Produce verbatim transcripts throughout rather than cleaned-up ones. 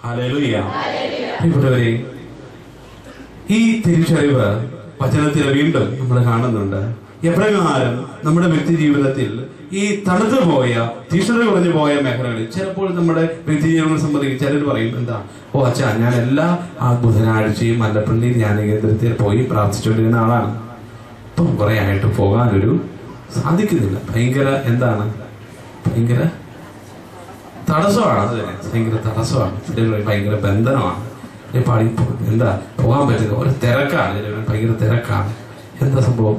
Hallelujah. പ്രിയപ്പെട്ടവരെ, ഈ തിരിച്ചറിവ് വചനത്തിൽ വീണ്ടും നമ്മൾ കാണുന്നുണ്ട്. എപ്രകാരം നമ്മുടെ വ്യക്തി ജീവിതത്തിൽ ഈ തണുത്തു പോയ തീഷ്ണത കുറഞ്ഞു പോയ മേഖലകളിൽ ചിലപ്പോൾ നമ്മുടെ വ്യക്തി ജീവിതങ്ങളെ സംബന്ധിച്ച് ചിലർ പറയും, എന്താ ഓ അച്ഛാ, ഞാൻ എല്ലാ ആ ബുധനാഴ്ചയും മല്ലപ്പള്ളി ധ്യാന കേന്ദ്രത്തിൽ പോയി പ്രാർത്ഥിച്ചുകൊണ്ടിരുന്ന ആളാണ്. ഇപ്പം കുറെ ആയിട്ട് പോകാനൊരു സാധിക്കുന്നില്ല. ഭയങ്കര എന്താണ് ഭയങ്കര തടസ്സമാണ്. അത് തന്നെ ഭയങ്കര തടസ്സമാണ്. ഭയങ്കര ബന്ധനമാണ്. പാടി എന്താ പോകാൻ പറ്റുന്നത് ഒരു തിരക്കാണ്. ഭയങ്കര തിരക്കാണ്. എന്താ സംഭവം?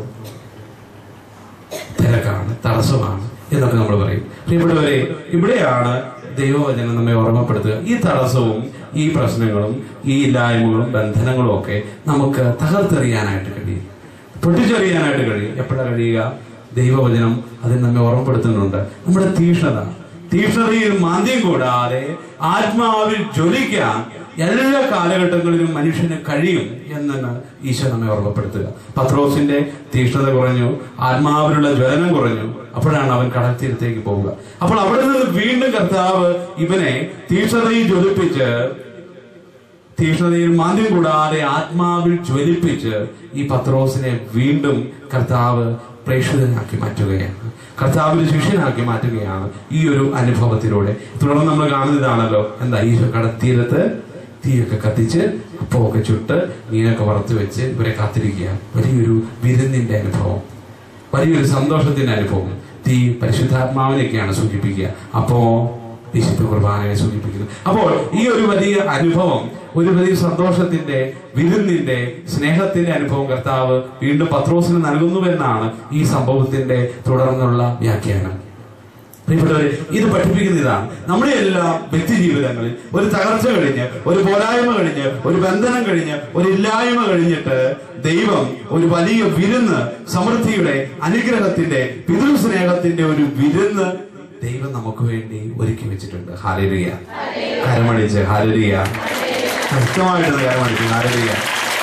തിരക്കാണ്, തടസ്സമാണ് എന്നൊക്കെ നമ്മൾ പറയും. പ്രിയപ്പെട്ടവരെ, ഇവിടെയാണ് ദൈവവചനം നമ്മെ ഓർമ്മപ്പെടുത്തുക. ഈ തടസ്സവും ഈ പ്രശ്നങ്ങളും ഈ ഇല്ലായ്മകളും ബന്ധനങ്ങളും ഒക്കെ നമുക്ക് തകർത്തെറിയാനായിട്ട് കഴിയും, പൊട്ടിച്ചെറിയാനായിട്ട് കഴിയും. എപ്പോഴാണ് കഴിയുക? ദൈവവചനം അതിന് നമ്മെ ഓർമ്മപ്പെടുത്തുന്നുണ്ട്. നമ്മുടെ തീഷ്ണത തീഷ്ണതയിൽ മാന്ദ്യം കൂടാതെ ആത്മാവിൽ ജ്വലിക്കാൻ എല്ലാ കാലഘട്ടങ്ങളിലും മനുഷ്യന് കഴിയും എന്നാണ് ഈശോ നമ്മെ ഓർമ്മപ്പെടുത്തുക. പത്രോസിന്റെ തീഷ്ണത കുറഞ്ഞു, ആത്മാവിലുള്ള ജ്വലനം കുറഞ്ഞു. അപ്പോഴാണ് അവൻ കടൽ തീരത്തേക്ക് പോവുക. അപ്പോൾ അവിടെ നിന്ന് വീണ്ടും കർത്താവ് ഇവനെ തീഷ്ണതയിൽ ജ്വലിപ്പിച്ച് തീഷ്ണതയിൽ മാന്ദ്യം കൂടാതെ ആത്മാവിൽ ജ്വലിപ്പിച്ച് ഈ പത്രോസിനെ വീണ്ടും കർത്താവ് പ്രേക്ഷിതനാക്കി മാറ്റുകയാണ്, കർത്താവിന്റെ ശിഷ്യനാക്കി മാറ്റുകയാണ് ഈ ഒരു അനുഭവത്തിലൂടെ. തുടർന്ന് നമ്മൾ കാണുന്നതാണല്ലോ, എന്താ ഈശോ കടത്തീരത്ത് തീയൊക്കെ കത്തിച്ച് അപ്പമൊക്കെ ചുട്ട് മീനൊക്കെ വറുത്ത് വെച്ച് ഇവരെ കാത്തിരിക്കുക. വലിയൊരു വിരുന്നിന്റെ അനുഭവം, വലിയൊരു സന്തോഷത്തിന്റെ അനുഭവം. തീ പരിശുദ്ധാത്മാവിനെയൊക്കെയാണ് സൂചിപ്പിക്കുക, അപ്പോ വിശുദ്ധ കുർബാനയെ സൂചിപ്പിക്കുന്നു. അപ്പോൾ ഈ ഒരു വലിയ അനുഭവം, ഒരു വലിയ സന്തോഷത്തിന്റെ, വിരുന്നിന്റെ, സ്നേഹത്തിന്റെ അനുഭവം കർത്താവ് വീണ്ടും പത്രോസിന് നൽകുന്നുവെന്നാണ് ഈ സംഭവത്തിന്റെ തുടർന്നുള്ള വ്യാഖ്യാനം. പ്രിയപ്പെട്ടവരെ, ഇത് പഠിപ്പിക്കുന്ന ഇതാണ്. നമ്മുടെ എല്ലാ വ്യക്തി ജീവിതങ്ങളിൽ ഒരു തകർച്ച കഴിഞ്ഞ്, ഒരു പോരായ്മ കഴിഞ്ഞ്, ഒരു ബന്ധനം കഴിഞ്ഞ്, ഒരു ഇല്ലായ്മ കഴിഞ്ഞിട്ട് ദൈവം ഒരു വലിയ വിരുന്ന്, സമൃദ്ധിയുടെ, അനുഗ്രഹത്തിന്റെ, പിതൃസ്നേഹത്തിന്റെ ഒരു വിരുന്ന് ദൈവം നമുക്ക് വേണ്ടി ഒരുക്കി വെച്ചിട്ടുണ്ട്. ഹല്ലേലൂയ. കരമടിച്ച് ഹല്ലേലൂയ. വ്യക്തമായിട്ട് കരമടിച്ച് ഹല്ലേലൂയ.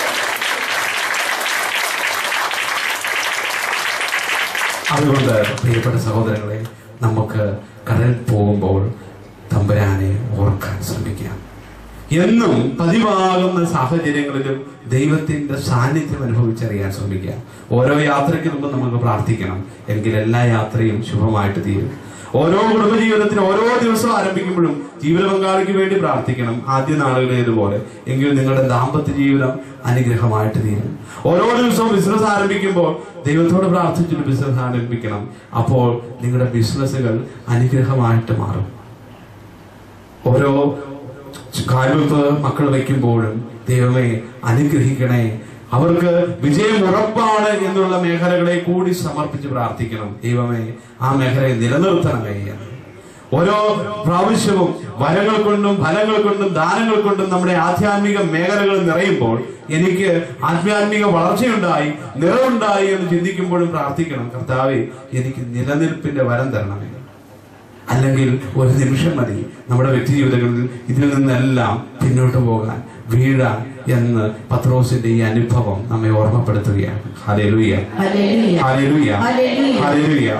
അതുകൊണ്ട് പ്രിയപ്പെട്ട സഹോദരങ്ങളെ, നമുക്ക് കടൽ പോകുമ്പോൾ തമ്പുരാനെ ഓർക്കാൻ ശ്രമിക്കാം. എന്നും പതിവാകുന്ന സാഹചര്യങ്ങളിലും ദൈവത്തിന്റെ സാന്നിധ്യം അനുഭവിച്ചറിയാൻ ശ്രമിക്കാം. ഓരോ യാത്രയ്ക്ക് മുമ്പ് നമുക്ക് പ്രാർത്ഥിക്കണം, എങ്കിൽ എല്ലാ യാത്രയും ശുഭമായിട്ട് തീരും. ഓരോ കുടുംബജീവിതത്തിന് ഓരോ ദിവസം ആരംഭിക്കുമ്പോഴും ജീവിത പങ്കാളിക്ക് വേണ്ടി പ്രാർത്ഥിക്കണം, ആദ്യ നാളുകളേതുപോലെ. എങ്കിൽ നിങ്ങളുടെ ദാമ്പത്യ ജീവിതം അനുഗ്രഹമായിട്ട് തീരും. ഓരോ ദിവസവും ബിസിനസ് ആരംഭിക്കുമ്പോൾ ദൈവത്തോട് പ്രാർത്ഥിച്ചിട്ട് ബിസിനസ് ആരംഭിക്കണം. അപ്പോൾ നിങ്ങളുടെ ബിസിനസ്സുകൾ അനുഗ്രഹമായിട്ട് മാറും. ഓരോ കാൽവെപ്പ് മക്കൾ വയ്ക്കുമ്പോഴും ദൈവമേ അനുഗ്രഹിക്കണേ, അവർക്ക് വിജയം ഉറപ്പാണ് എന്നുള്ള മേഖലകളെ കൂടി സമർപ്പിച്ച് പ്രാർത്ഥിക്കണം. ദൈവമേ ആ മേഖലയെ നിലനിർത്തണമേ. ഓരോ പ്രാവശ്യവും വരങ്ങൾ കൊണ്ടും ഫലങ്ങൾ കൊണ്ടും ദാനങ്ങൾ കൊണ്ടും നമ്മുടെ ആധ്യാത്മിക മേഖലകൾ നിറയുമ്പോൾ എനിക്ക് ആധ്യാത്മിക വളർച്ചയുണ്ടായി, നിറവുണ്ടായി എന്ന് ചിന്തിക്കുമ്പോഴും പ്രാർത്ഥിക്കണം, കർത്താവേ എനിക്ക് നിലനിൽപ്പിന്റെ വരം തരണമേ. അല്ലെങ്കിൽ ഒരു നിമിഷം മതി നമ്മുടെ വ്യക്തി ജീവിതങ്ങളിൽ ഇതിൽ നിന്നെല്ലാം പിന്നോട്ട് പോകാൻ, വീഴാൻ എന്ന് പത്രോസിന്റെ ഈ അനുഭവം നമ്മെ ഓർമ്മപ്പെടുത്തുകയാണ്. Hallelujah, hallelujah, hallelujah.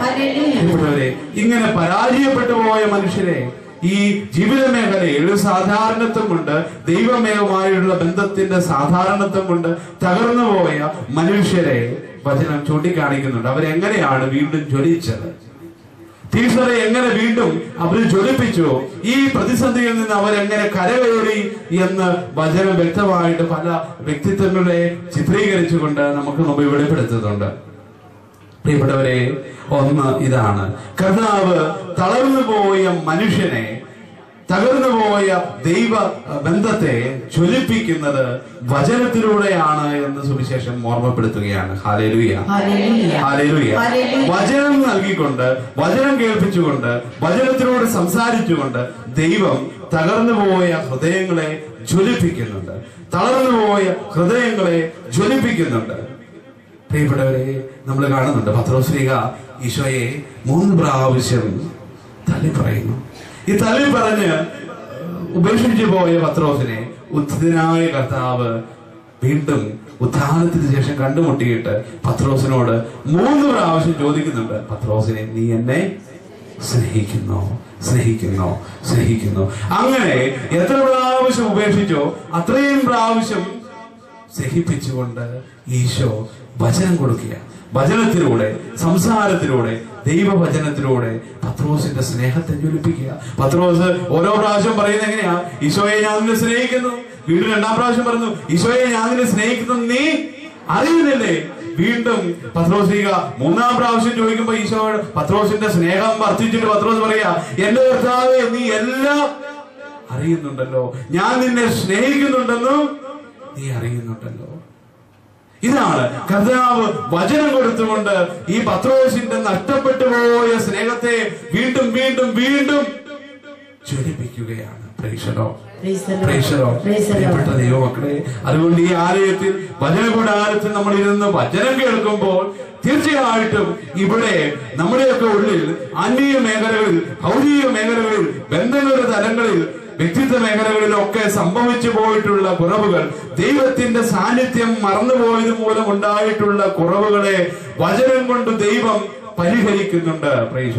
ഇങ്ങനെ പരാജയപ്പെട്ടു പോയ മനുഷ്യരെ ഈ ജീവിത മേഖലയിൽ സാധാരണത്വം കൊണ്ട്, ദൈവമേവുമായുള്ള ബന്ധത്തിന്റെ സാധാരണത്വം കൊണ്ട് തകർന്നു പോയ മനുഷ്യരെ വചനം ചൂണ്ടിക്കാണിക്കുന്നുണ്ട്. അവരെങ്ങനെയാണ് വീണ്ടും ജ്വലിച്ചത്, തീഷ്ണത എങ്ങനെ വീണ്ടും അവർ ജ്വലിപ്പിച്ചു, ഈ പ്രതിസന്ധിയിൽ നിന്ന് അവരെങ്ങനെ കരകയറി എന്ന് വചനം വ്യക്തമായിട്ട് പല വ്യക്തിത്വങ്ങളെ ചിത്രീകരിച്ചുകൊണ്ട് നമുക്ക് മുമ്പ് വെളിപ്പെടുത്തുന്നുണ്ട്. പ്രിയപ്പെട്ടവരെ, ഒന്ന് ഇതാണ്, കർത്താവ് തളർന്നു പോയ മനുഷ്യനെ, തകർന്നു പോയ ദൈവ ബന്ധത്തെ ജ്വലിപ്പിക്കുന്നത് വചനത്തിലൂടെയാണ് എന്ന് സുവിശേഷം ഓർമ്മപ്പെടുത്തുകയാണ്. Hallelujah, hallelujah. വചനം നൽകിക്കൊണ്ട്, വചനം കേൾപ്പിച്ചുകൊണ്ട്, വചനത്തിലൂടെ സംസാരിച്ചുകൊണ്ട് ദൈവം തകർന്നു പോയ ഹൃദയങ്ങളെ ജ്വലിപ്പിക്കുന്നുണ്ട്, തളർന്നു പോയ ഹൃദയങ്ങളെ ജ്വലിപ്പിക്കുന്നുണ്ട്. പ്രിയപ്പെട്ടവരെ, നമ്മൾ കാണുന്നുണ്ട് പത്രോസ്ലീഹ ഈശോയെ മൂന്ന് പ്രാവശ്യം തള്ളി പറയുന്നു. ഈ തള്ളി പറഞ്ഞ് ഉപേക്ഷിച്ചു പോയ പത്രോസിനെ ഉദ്ധിതനായ കർത്താവ് വീണ്ടും ഉത്ഥാനത്തിന് ശേഷം കണ്ടുമുട്ടിയിട്ട് പത്രോസിനോട് മൂന്ന് പ്രാവശ്യം ചോദിക്കുന്നുണ്ട്, പത്രോസിനെ നീ എന്നെ സ്നേഹിക്കുന്നോ, സ്നേഹിക്കുന്നോ, സ്നേഹിക്കുന്നു. അങ്ങനെ എത്ര പ്രാവശ്യം പ്രാവശ്യം ഉപേക്ഷിച്ചോ അത്രയും പ്രാവശ്യം സഹിപ്പിച്ചുകൊണ്ട് ഈശോ വചനം കൊടുക്കുക. വചനത്തിലൂടെ, സംസാരത്തിലൂടെ, ദൈവവചനത്തിലൂടെ പത്രോസിന്റെ സ്നേഹത്തെ ജ്വലിപ്പിക്കുക. പത്രോസ് ഓരോ പ്രാവശ്യം പറയുന്നത് എങ്ങനെയാ? ഈശോയെ ഞാൻ നിന്നെ സ്നേഹിക്കുന്നു. വീണ്ടും രണ്ടാം പ്രാവശ്യം പറഞ്ഞു, ഈശോയെ ഞാൻ നിന്നെ സ്നേഹിക്കുന്നു, നീ അറിയുന്നില്ലേ? വീണ്ടും പത്രോസ് മൂന്നാം പ്രാവശ്യം ചോദിക്കുമ്പോ ഈശോ പത്രോസിന്റെ സ്നേഹം വർദ്ധിച്ചിട്ട് പത്രോസ് പറയാ, എന്റെ കർത്താവേ നീ എല്ലാം അറിയുന്നുണ്ടല്ലോ, ഞാൻ നിന്നെ സ്നേഹിക്കുന്നുണ്ടെന്നും നീ അറിയുന്നുണ്ടല്ലോ. ഇതാണ് കർത്താവ് വചനം കൊടുത്തുകൊണ്ട് ഈ പത്രോസിന്റെ നഷ്ടപ്പെട്ടു പോയ സ്നേഹത്തെ വീണ്ടും വീണ്ടും വീണ്ടും ജ്വലിപ്പിക്കുകയാണ്. പ്രിയപ്പെട്ട ദൈവമക്കളെ, അതുകൊണ്ട് ഈ ആലയത്തിൽ വചനകൂടാരത്തിൽ നമ്മൾ ഇരുന്ന് വചനം കേൾക്കുമ്പോൾ തീർച്ചയായിട്ടും ഇവിടെ നമ്മുടെയൊക്കെ ഉള്ളിൽ ആത്മീയ മേഖലകളിൽ, ഭൗതിക മേഖലകളിൽ, ബന്ധങ്ങളുടെ തലങ്ങളിൽ, വ്യക്തിത്വ മേഖലകളിലൊക്കെ സംഭവിച്ചു പോയിട്ടുള്ള കുറവുകൾ, ദൈവത്തിന്റെ സാന്നിധ്യം മറന്നുപോയത് മൂലം ഉണ്ടായിട്ടുള്ള കുറവുകളെ വചനം കൊണ്ട് ദൈവം പരിഹരിക്കുന്നുണ്ട്.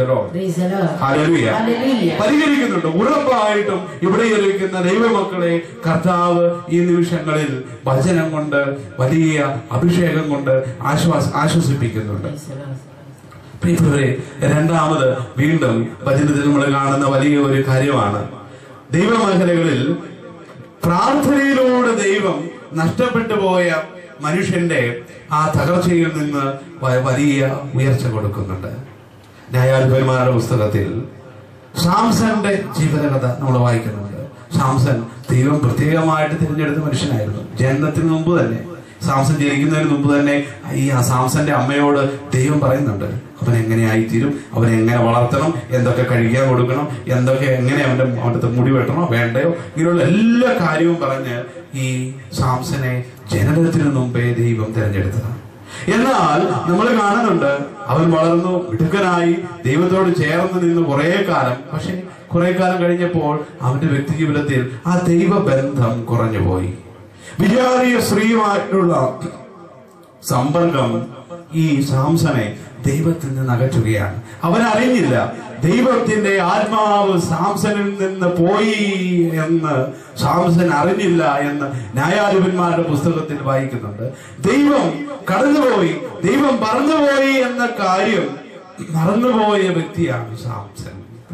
പരിഹരിക്കുന്നുണ്ട്. ഉറപ്പായിട്ടും ഇവിടെ ഇരിക്കുന്ന ദൈവമക്കളെ കർത്താവ് ഈ നിമിഷങ്ങളിൽ വചനം കൊണ്ട്, വലിയ അഭിഷേകം കൊണ്ട് ആശ്വാസ ആശ്വസിപ്പിക്കുന്നുണ്ട്. പ്രിയപ്പെട്ടവരെ, രണ്ടാമത് വീണ്ടും വചനത്തിൽ നമ്മൾ കാണുന്ന വലിയ ഒരു കാര്യമാണ്, ദൈവമേഖലകളിൽ പ്രാർത്ഥനയിലൂടെ ദൈവം നഷ്ടപ്പെട്ടു പോയ മനുഷ്യന്റെ ആ തകർച്ചയിൽ നിന്ന് വലിയ ഉയർച്ച കൊടുക്കുന്നുണ്ട്. ന്യായാധിപന്മാരുടെ പുസ്തകത്തിൽ സാംസന്റെ ജീവിതകഥ നമ്മൾ വായിക്കുന്നുണ്ട്. സാംസൻ ദൈവം പ്രത്യേകമായിട്ട് തിരഞ്ഞെടുത്ത മനുഷ്യനായിരുന്നു. ജനനത്തിന് മുമ്പ് തന്നെ, സാംസൺ ജനിക്കുന്നതിന് മുമ്പ് തന്നെ ഈ സാംസന്റെ അമ്മയോട് ദൈവം പറയുന്നുണ്ട് അവൻ എങ്ങനെയായിത്തീരും, അവനെ എങ്ങനെ വളർത്തണം, എന്തൊക്കെ കഴിക്കാൻ കൊടുക്കണം, എന്തൊക്കെ എങ്ങനെ അവന്റെ അവിടുത്തെ മുടി വെട്ടണോ വേണ്ടയോ, ഇങ്ങനെയുള്ള എല്ലാ കാര്യവും പറഞ്ഞ് ഈ സാംസനെ ജനനത്തിന് മുമ്പേ ദൈവം തിരഞ്ഞെടുത്തതാണ്. എന്നാൽ നമ്മൾ കാണുന്നുണ്ട് അവൻ വളർന്നു മിടുക്കനായി ദൈവത്തോട് ചേർന്ന് നിന്ന് കുറെ കാലം. പക്ഷെ കുറെ കാലം കഴിഞ്ഞപ്പോൾ അവന്റെ വ്യക്തി ജീവിതത്തിൽ ആ ദൈവബന്ധം കുറഞ്ഞുപോയി. വിചാരിയ സ്ത്രീയുമായിട്ടുള്ള സമ്പർക്കം ഈ സാംസനെ ദൈവത്തിൽ നിന്ന് അകറ്റുകയാണ്. അവൻ അറിഞ്ഞില്ല ദൈവത്തിന്റെ ആത്മാവ് സാംസനിൽ നിന്ന് പോയി എന്ന് സാംസൻ അറിഞ്ഞില്ല എന്ന് ന്യായാധിപന്മാരുടെ പുസ്തകത്തിൽ വായിക്കുന്നുണ്ട്. ദൈവം കടന്നുപോയി, ദൈവം പറന്നുപോയി എന്ന കാര്യം മറന്നുപോയ വ്യക്തിയാണ് സാംസൻ.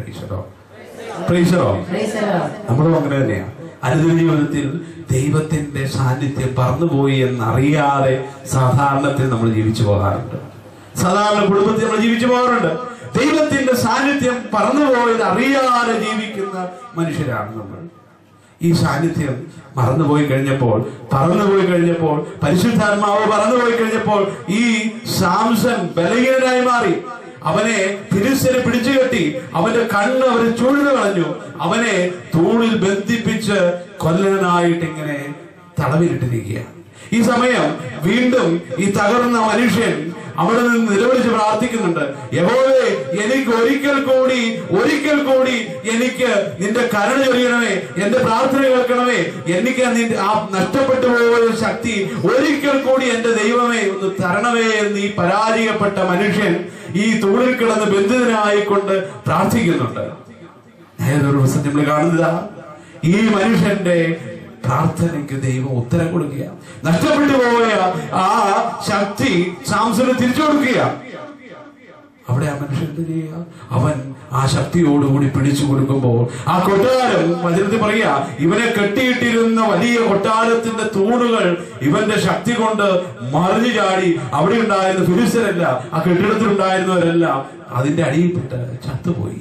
നമ്മളും അങ്ങനെ തന്നെയാണ്. അനുദിന ജീവിതത്തിൽ ദൈവത്തിന്റെ സാന്നിധ്യം പറന്നുപോയി എന്നറിയാതെ സാധാരണത്തിൽ നമ്മൾ ജീവിച്ചു പോകാറുണ്ട്. സാധാരണ കുടുംബത്തിൽ നമ്മൾ ജീവിച്ചു പോകാറുണ്ട്. ദൈവത്തിന്റെ സാന്നിധ്യം പറന്നുപോയത് അറിയാതെ ജീവിക്കുന്ന മനുഷ്യരാണ് നമ്മൾ. ഈ സാന്നിധ്യം മറന്നുപോയി കഴിഞ്ഞപ്പോൾ, പറന്നുപോയി കഴിഞ്ഞപ്പോൾ, പരിശുദ്ധാത്മാവ് പറന്നുപോയി കഴിഞ്ഞപ്പോൾ ഈ സാംസൺ ബലഹീനനായി മാറി. അവനെ ഫിലിസ്ത്യരെ പിടിച്ചു കെട്ടി, അവന്റെ കണ്ണ് അവരെ ചൂഴ്ന്നു കളഞ്ഞു, അവനെ തൂണിൽ ബന്ധിപ്പിച്ച് കൊല്ലനായിട്ട് ഇങ്ങനെ തടവിലിട്ടിരിക്കുകയാണ്. ഈ സമയം വീണ്ടും ഈ തകർന്ന മനുഷ്യൻ അവിടെ നിന്ന് നിലവിളിച്ച് പ്രാർത്ഥിക്കുന്നുണ്ട്, യഹോവേ എനിക്ക് ഒരിക്കൽ കൂടി ഒരിക്കൽ കൂടി എനിക്ക് നിന്റെ കരുണ ചൊരിയണമേ, എന്റെ പ്രാർത്ഥന കേൾക്കണമേ, എനിക്ക് നിന്റെ ആ നഷ്ടപ്പെട്ടു പോയ ശക്തി ഒരിക്കൽ കൂടി എന്റെ ദൈവമേ ഒന്ന് തരണമേ എന്ന് ഈ പരാജയപ്പെട്ട മനുഷ്യൻ ഈ തൂണിൽ കിടന്ന് ബന്ധിതനായിക്കൊണ്ട് പ്രാർത്ഥിക്കുന്നുണ്ട്. ഒരു ദിവസം നമ്മൾ കാണുന്നതാ ഈ മനുഷ്യന്റെ പ്രാർത്ഥനയ്ക്ക് ദൈവം ഉത്തരം കൊടുക്കുക, നഷ്ടപ്പെട്ടു പോയ ആ ശക്തി സാംസന് തിരിച്ചു കൊടുക്കുക. അവിടെ ആ മനുഷ്യൻ എന്ത് ചെയ്യുക? അവൻ ആ ശക്തിയോടുകൂടി പിടിച്ചു കൊടുക്കുമ്പോൾ ആ കൊട്ടാരം, വചനത്തിൽ പറയാ, ഇവനെ കെട്ടിയിട്ടിരുന്ന വലിയ കൊട്ടാരത്തിന്റെ തൂണുകൾ ഇവന്റെ ശക്തി കൊണ്ട് മറിഞ്ഞു ചാടി. അവിടെ ഉണ്ടായിരുന്ന ഫിലിസ്ത്യരല്ല, ആ കെട്ടിടത്തിലുണ്ടായിരുന്നവരെല്ലാം അതിന്റെ അടിയിൽപ്പെട്ട് ചത്തുപോയി.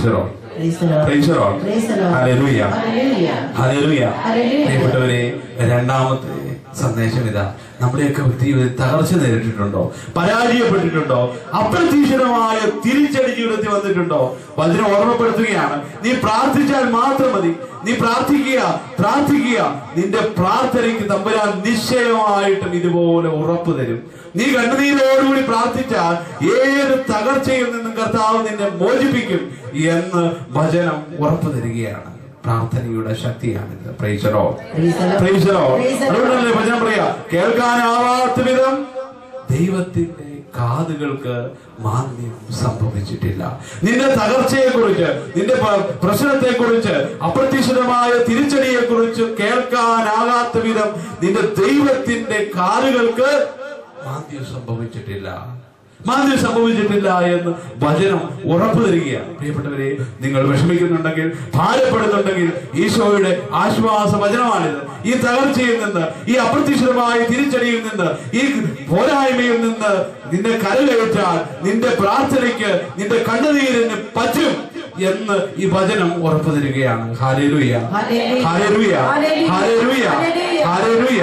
പ്രിയപ്പെട്ടവരെ, രണ്ടാമത്തെ സന്ദേശം ഇതാ, നമ്മുടെയൊക്കെ ജീവിതത്തിൽ തകർച്ച നേരിട്ടിട്ടുണ്ടോ? പരാജയപ്പെട്ടിട്ടുണ്ടോ? അപ്രതീക്ഷിതമായ തിരിച്ചടി ജീവിതത്തിൽ വന്നിട്ടുണ്ടോ? വചനം ഓർമ്മപ്പെടുത്തുകയാണ്, നീ പ്രാർത്ഥിച്ചാൽ മാത്രം മതി. നീ പ്രാർത്ഥിക്കുക, പ്രാർത്ഥിക്കുക. നിന്റെ പ്രാർത്ഥനയ്ക്ക് തമ്പുരാൻ നിശ്ചയമായിട്ടും ഇതുപോലെ ഉറപ്പ് തരും. നീ കണ്ണുനീരോടുകൂടി പ്രാർത്ഥിച്ചാൽ ഏത് തകർച്ചയിൽ നിന്നും കർത്താവ് നിന്നെ മോചിപ്പിക്കും എന്ന് വചനം ഉറപ്പ് തരികയാണ്. പ്രാർത്ഥനയുടെ ശക്തിയാണിത്. പ്രൈസലോ പ്രൈസലോ അതുകൊണ്ടല്ലേ വചനം പറയാ, കേൾക്കാനാവാത്ത വിധം ദൈവത്തിന്റെ കാതുകൾക്ക് മാന്ദ്യം സംഭവിച്ചിട്ടില്ല. നിന്റെ തകർച്ചയെക്കുറിച്ച്, നിന്റെ പ്രശ്നത്തെക്കുറിച്ച്, അപ്രതീക്ഷിതമായ തിരിച്ചടിയെക്കുറിച്ച് കേൾക്കാനാകാത്ത വിധം നിന്റെ ദൈവത്തിന്റെ കാതുകൾക്ക് മാന്ദ്യം സംഭവിച്ചിട്ടില്ല. മാന്ദ്യം സംഭവിച്ചിട്ടില്ല എന്ന് വചനം ഉറപ്പു തരികയാണ്. പ്രിയപ്പെട്ടവരെ, നിങ്ങൾ വിഷമിക്കുന്നുണ്ടെങ്കിൽ, ഭാരപ്പെടുന്നുണ്ടെങ്കിൽ, ഈശോയുടെ ആശ്വാസ വചനമാണിത്. ഈ തകർച്ചയിൽ നിന്ന്, ഈ അപ്രതീക്ഷിതമായ തിരിച്ചടിയിൽ നിന്ന്, ഈ പോരായ്മയിൽ നിന്ന് നിന്നെ കരകയറ്റാൻ നിന്റെ പ്രാർത്ഥനയ്ക്ക്, നിന്റെ കണ്ണുനീരിന് പറ്റും എന്ന് ഈ വചനം ഉറപ്പു തരികയാണ്. Hallelujah, hallelujah, hallelujah, hallelujah.